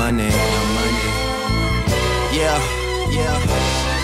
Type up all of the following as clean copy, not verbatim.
Money. Yeah, yeah.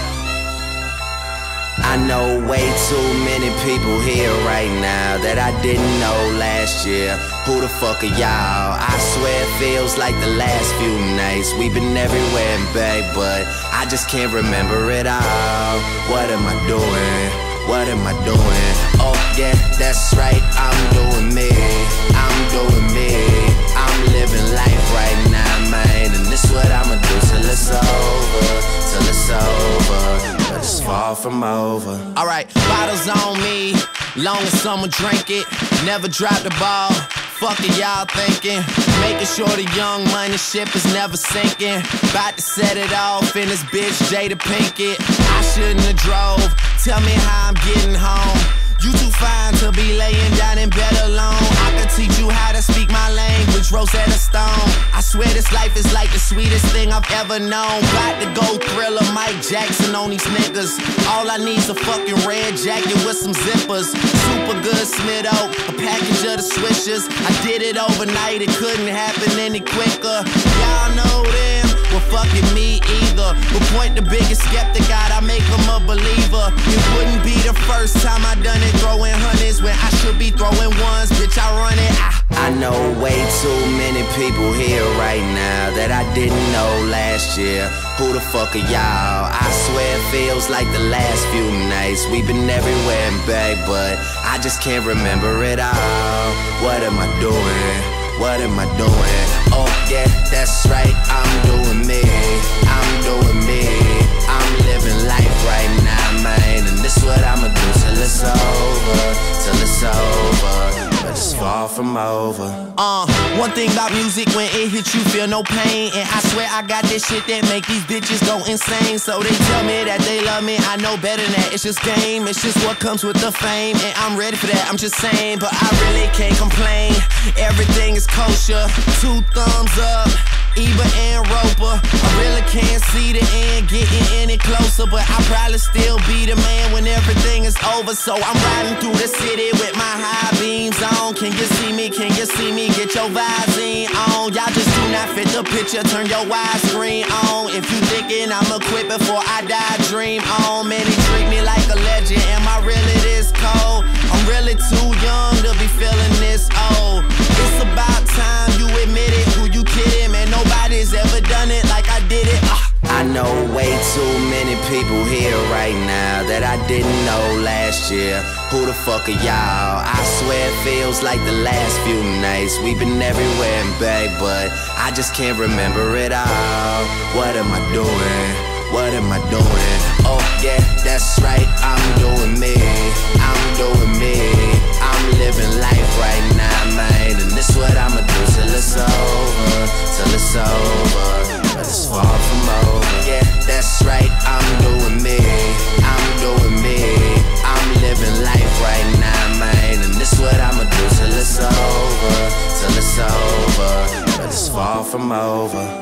I know way too many people here right now that I didn't know last year. Who the fuck are y'all? I swear it feels like the last few nights. We've been everywhere and back, but I just can't remember it all. What am I doing? What am I doing? Oh yeah, that's right, I'm doing me. I'm doing me. I'm living life right now, man. And this what I'ma do till it's over. Till it's over. But it's far from over. Alright, bottles on me. Long as someone drink it. Never drop the ball. Fuck it, y'all thinking. Making sure the Young Money ship is never sinking. About to set it off in this bitch Jada Pinkett. I shouldn't have drove. Tell me how I'm getting home. You too fine to be laying down in bed alone. I can teach you how to speak my language, Rosetta Stone. I swear this life is like the sweetest thing I've ever known. About to go Thriller, Mike Jackson on these niggas. All I need's a fucking red jacket with some zippers. Super good Smith Oak, a package of the Swishers. I did it overnight, it couldn't happen any quicker. Y'all know them, well fucking me either. But point the biggest skeptic out, I make them a believer. It wouldn't be the first time I done it, throwing hundreds when I should be throwing ones. Bitch, I run it. I know way too many people here right now that I didn't know last year. Who the fuck are y'all? I swear it feels like the last few nights. We've been everywhere and back, but I just can't remember it all. What am I doing? What am I doing? Oh yeah, that's right, I'm doing me. I'm doing me. I'm living life right now, man. And this what I'ma do till it's over. Till it's over. But it's far from over. One thing about music, when it hits you, feel no pain. And I swear I got this shit that make these bitches go insane. So they tell me that they love me, I know better than that. It's just game, it's just what comes with the fame. And I'm ready for that, I'm just saying. But I really can't complain. Everything is kosher, 2 thumbs up. Eva and Roper, I really can't see the end getting any closer, but I'll probably still be the man when everything is over. So I'm riding through the city with my high beams on. Can you see me? Can you see me? Get your Visine on. Y'all just do not fit the picture, turn your widescreen on. If you thinking I'ma quit before I die, dream on. Man, they treat me like a legend. Am I really this cold? I'm really too young to be feeling this old. It's about time you admit it. Who you kidding, man? Nobody's ever done it like I did it. I know way too many people here right now that I didn't know last year. Who the fuck are y'all? I swear it feels like the last few nights. We've been everywhere and back, but I just can't remember it all. What am I doing? What am I doing? Oh yeah, that's right, I'm doing me. I'm doing me. I'm living life right now, man. And this what I'ma do till it's over. Till it's over. But it's far from over. Yeah, that's right, I'm doing me. I'm doing me. I'm living life right now, man. And this what I'ma do till it's over. Till it's over. But it's far from over.